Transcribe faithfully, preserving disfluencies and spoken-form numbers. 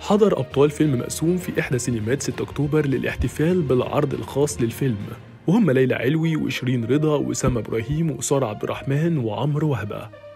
حضر أبطال فيلم مقسوم في إحدى سينمات ستة أكتوبر للاحتفال بالعرض الخاص للفيلم، وهم ليلى علوي وشيرين رضا وأسامة إبراهيم وسارة عبد الرحمن وعمرو وهبة.